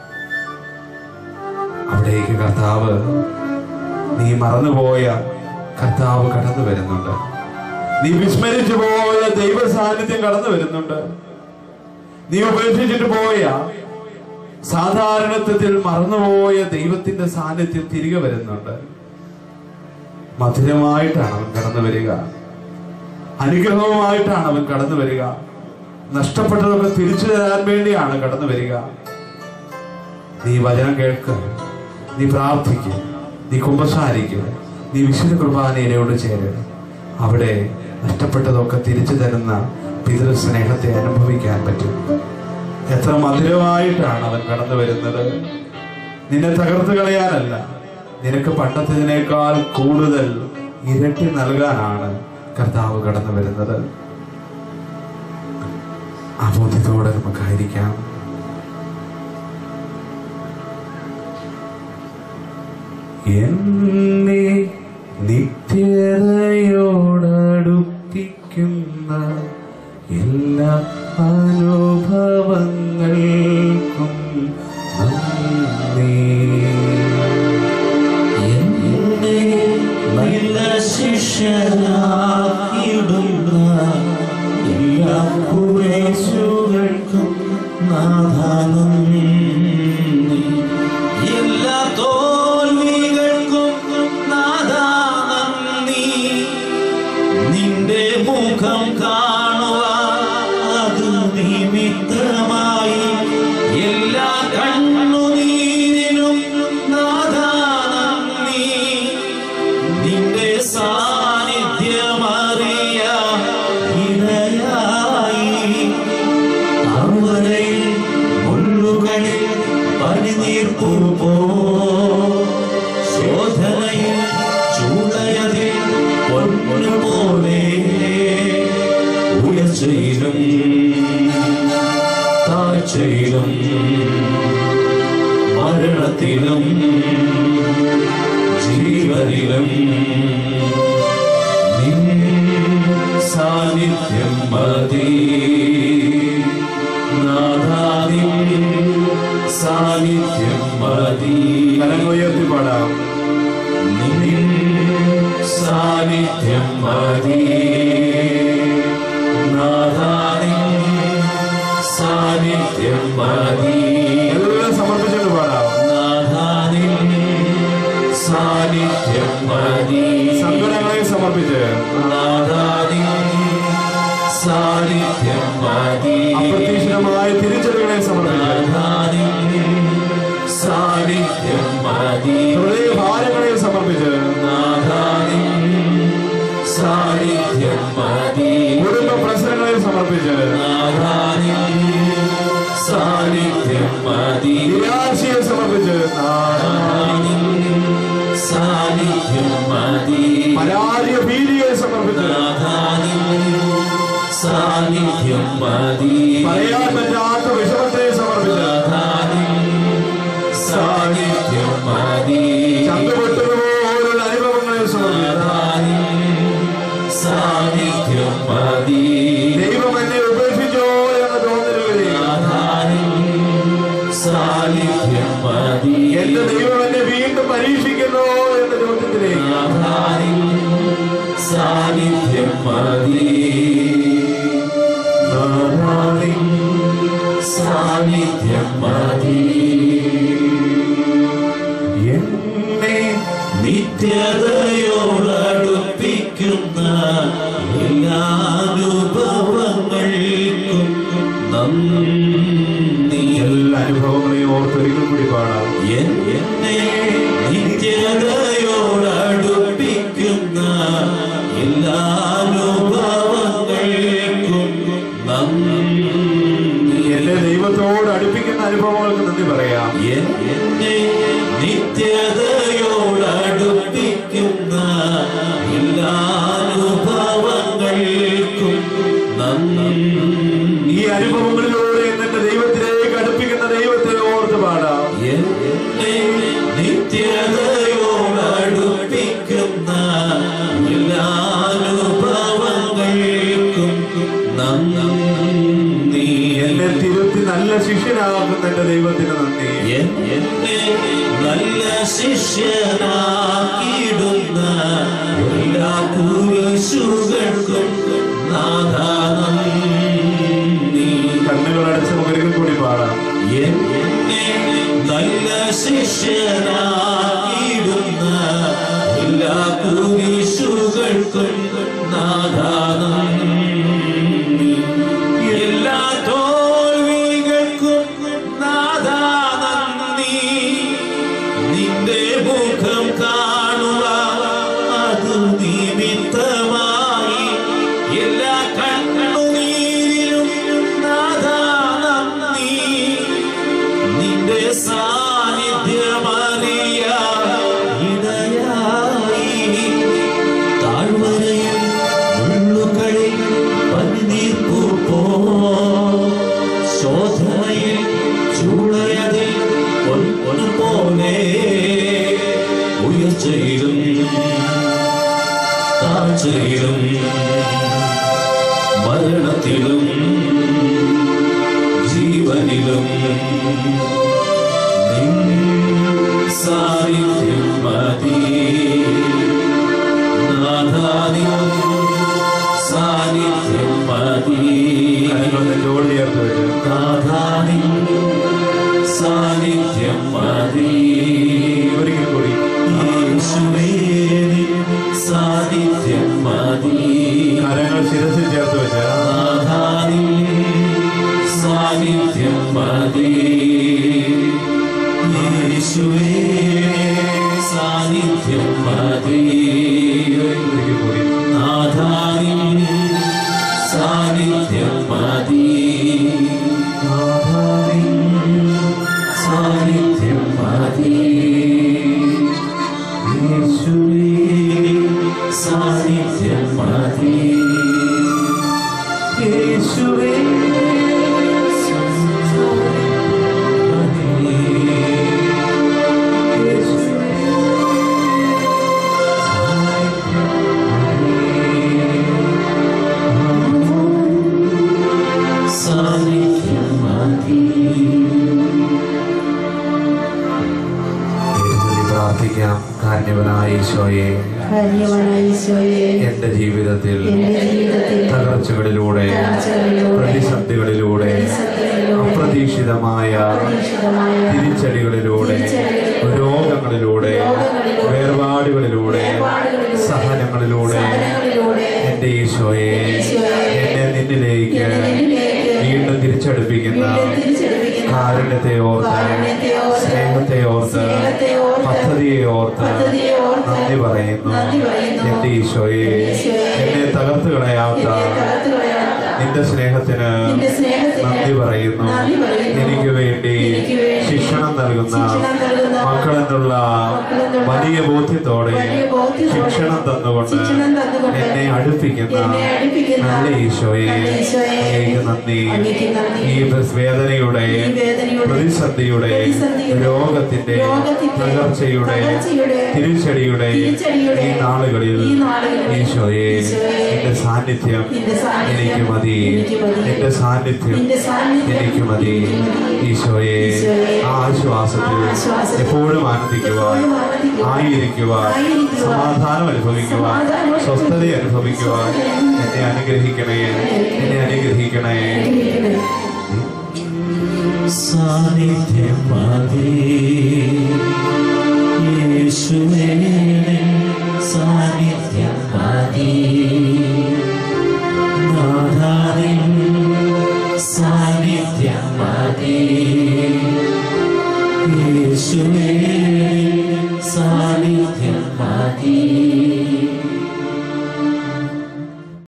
അവിടേക്ക് കർത്താവ്, നീ മറന്നുപോയ കർത്താവ് കടന്നു വരുന്നുണ്ട്. നീ വിസ്മരിച്ചു പോയ ദൈവ സാന്നിധ്യം കടന്നു വരുന്നുണ്ട്. നീ ഉപേക്ഷിച്ചിട്ട് പോയ, സാധാരണത്വത്തിൽ മറന്നുപോയ ദൈവത്തിന്റെ സാന്നിധ്യം തിരികെ വരുന്നുണ്ട്. മധുരമായിട്ടാണ് അവൻ കടന്നു വരിക. അനുഗ്രഹവുമായിട്ടാണ് അവൻ കടന്നു വരിക. നഷ്ടപ്പെട്ടതൊക്കെ തിരിച്ചു തരാൻ വേണ്ടിയാണ് കടന്നു വരിക. നീ വചനം കേൾക്കുക, നീ പ്രാർത്ഥിക്കുക, നീ കുമ്പസാരിക്കുക, നീ വിശുദ്ധ കുർബാനയിലോട് ചേരുക. അവിടെ നഷ്ടപ്പെട്ടതൊക്കെ തിരിച്ചു തരുന്ന പിതൃസ്നേഹത്തെ അനുഭവിക്കാൻ പറ്റും. എത്ര മധുരമായിട്ടാണ് അവൻ കടന്നു വരുന്നത്. നിന്നെ തകർത്ത് കളയാനല്ല, നിനക്ക് പണ്ടത്തതിനേക്കാൾ കൂടുതൽ ഇരട്ടി നൽകാനാണ് കർത്താവ് കടന്നു വരുന്നത്. ആ ബോധ്യത്തോടെ നമുക്കായിരിക്കാം. എന്നെ നിത്യതയോടടുപ്പിക്കുന്ന എല്ലാ അനുഭവങ്ങൾക്കും നന്ദി. എന്നെ നല്ല ശിഷ്യനാക്കിയിടുന്ന എല്ലാ കുറേശുകൾക്കും നാഥാ നന്ദി. എല്ലാ തോൽവികൾക്കും നാഥാ നന്ദി. നിന്റെ മുഖം കാണുവാൻ അത് നിമിത്തമായി എല്ലാ കണ്ണുനീരിനും നാഥാ നന്ദി. നിന്റെ സാന്നിധ്യമറിയാൻ ഇടയായി അവരെ മുള്ളുകളിൽ പനിനീർപ്പു പോ ശോധനയിൽ ചൂടയതിൽ പൊന്നുപോലെ ഉയർച്ചയിലും താഴ്ചയിലും മരണത്തിലും ജീവനിലും നിൻ സാന്നിധ്യം മതി നാഥാ. നിൻ സാന്നിധ്യം മതി. ഉയർത്തി പാടാം. നിൻ സാന്നിധ്യം മതി നാഥാ. നിൻ സാന്നിധ്യം മതി. എല്ലാം സമർപ്പിച്ചിട്ട് പാടാം. നാഥാ. നിൻ സാന്നിധ്യം മതി. സങ്കടങ്ങളെ സമർപ്പിച്ച് നാഥാ. നിൻ സാന്നിധ്യം മതി. അപ്രതീക്ഷിതമായ തിരിച്ചറിവുകളെ സമർപ്പിച്ച് സാന്നിധ്യം മതി. ഹൃദയഭാരങ്ങളെ സമർപ്പിച്ച് നാഥാ. നിൻ സാന്നിധ്യം മതി. കുടുംബ പ്രശ്നങ്ങളെ സമർപ്പിച്ച് നാഥാ. നിൻ സാന്നിധ്യം മതി. നിരാശയെ സമർപ്പിച്ച് നാഥാ. നിൻ സാന്നിധ്യം മതി. പരാജയ ഭീതിയെ സമർപ്പിച്ച് നാഥാ. നിൻ സാന്നിധ്യം മതി. പറയാൻ പറ്റാത്ത വിഷമത്തെ സമർപ്പിച്ച് നാഥാ. നിൻ സാന്നിധ്യം മതി. ചന്തപെട്ടതുപോലുള്ള അനുഭവങ്ങളെ സമർപ്പിച്ച് സാന്നിധ്യം മതി. ദൈവം എന്നെ ഉപേക്ഷിച്ചോ എന്ന തോന്നലുകളെ സാന്നിധ്യം മതി. എന്റെ ദൈവം എന്നെ വീണ്ടും പരീക്ഷിക്കുന്നു എന്ന ചോദ്യത്തിലേക്ക് സാന്നിധ്യം മതി. സാന്നിധ്യം മതി. എന്നെ നിത്യതയോടടുപ്പിക്കുന്ന എല്ലാ അനുഭവങ്ങൾക്കും നന്ദി. എല്ലാ അനുഭവങ്ങളെയും ഓർത്തൊരിക്കൽ കൂടി പാടാം. എന്നെ നിത്യതയോടടുപ്പിക്കുന്ന എല്ലാ അനുഭവങ്ങൾക്കും നന്ദി. എന്റെ ദൈവത്തോട് അടുപ്പിക്കുന്ന അനുഭവങ്ങൾക്ക് നന്ദി പറയാം. എന്നെ നിത്യതയോടടുപ്പിക്കുന്ന എല്ലാ അനുഭവങ്ങൾക്കും നന്ദി. ഈ അനുഭവങ്ങളിലൂടെ എന്നെ ദൈവത്തിലേക്ക് അടുപ്പിക്കുന്ന ദൈവത്തെ ഓർത്ത് പാടാം. എന്നെ നിത്യതയോട് അടുപ്പിക്കുന്ന എല്ലാ അനുഭവങ്ങൾക്കും നന്ദി. എന്നെ തിരുത്തി നല്ല ശിഷ്യനാകുന്ന എന്റെ ദൈവത്തിന് നന്ദി. എന്നെ നല്ല ശിഷ്യനാക്കിയിടുന്ന എല്ലാ കുരിശുകൾക്കും നാഥാ നന്ദി. കണ്ണുകളടച്ച് മുകളിൽ കൂടി പാടാം. എന്നെ നല്ല ശിഷ്യനാക്കിയിടുന്ന എല്ലാ കുരിശുകൾക്കും നാഥാ നന്ദി. എല്ലാ തോൽവികൾക്കും നാഥാ നന്ദി. നിന്റെ മുഖം കാണുക അതു നിമിത്തമായി എല്ലാ കണ്ണുനീരിലും നാഥാ നന്ദി. നിന്റെ സാന്നിധ്യമറിയാൻ ഇടയായി താഴ്വരയിൽ മുള്ളുകളിൽ പനിനീർപ്പൂ പോ ശോധനയിൽ ചൂളയതിൽ പൊൻപോലെ ഉയർച്ചയിലും താഴ്ചയിലും മരണത്തിലും ജീവനിലും നിൻ സാന്നിധ്യം മതി നാഥാ. നിൻ സാന്നിധ്യം മതി നാഥാ. നിൻ സാന്നിധ്യം മതി. ഒരിക്കൽ കൂടി യേശുവേ നിൻ സാന്നിധ്യം മതി. കരങ്ങൾ ശിരസിൽ ചേർത്ത് വെച്ച് നാഥാ. നിൻ സാന്നിധ്യം മതി. യേശുവേ സാന്നിധ്യം മതി. ഒരിക്കൽ കൂടി നാഥാ. നിൻ സാന്നിധ്യം മതി. നാഥാ. നിൻ സാന്നിധ്യം മതി. യേശുവേ സാന്നിധ്യം മതി. യേശുവേ പ്രാർത്ഥിക്കാം. കാരുണ്യവാനായ ഈശോയെ, എന്റെ ജീവിതത്തിൽ തകർച്ചകളിലൂടെ പ്രതിസന്ധികളിലൂടെ അപ്രതീക്ഷിതമായ തിരിച്ചടികളിലൂടെ രോഗങ്ങളിലൂടെ വേർപാടുകളിലൂടെ സഹനങ്ങളിലൂടെ എന്റെ ഈശോയെ എന്നെ നിന്നിലേക്ക് വീണ്ടും തിരിച്ചടുപ്പിക്കുന്ന കാരുണ്യത്തെ ഓർത്ത് സ്നേഹത്തെ ഓർത്ത് പദ്ധതിയെ ഓർത്ത് നന്ദി പറയുന്നു. എന്റെ ഈശോയെ എന്നെ തകർത്ത് കളയാത്ത നിന്റെ സ്നേഹത്തിന് നന്ദി പറയുന്നു. എനിക്ക് വേണ്ടി ശിക്ഷണം നൽകുന്ന മക്കളെന്നുള്ള വലിയ ബോധ്യത്തോടെ ശിക്ഷണം തന്നുകൊണ്ട് എന്നെ അടുപ്പിക്കുന്ന നല്ല ഈശോയെ എനിക്ക് നന്ദി. ഈ വേദനയുടെ പ്രതിസന്ധിയുടെ രോഗത്തിന്റെ തകർച്ചയുടെ തിരിച്ചടിയുടെ ഈ നാളുകളിൽ ഈശോയെ എന്റെ സാന്നിധ്യം എനിക്ക് മതി. എന്റെ സാന്നിധ്യം എനിക്ക് മതി. ഈശോയെ ആ ആശ്വാസത്തിൽ എപ്പോഴും ആനന്ദിക്കുവാൻ, ആയിരിക്കുവാൻ, സമാധാനം അനുഭവിക്കുവാൻ, സ്വസ്ഥത അനുഭവിക്കുവാൻ എന്നെ അനുഗ്രഹിക്കണേ, എന്നെ അനുഗ്രഹിക്കണേ. സാന്നിധ്യം മതി യേശുവേ.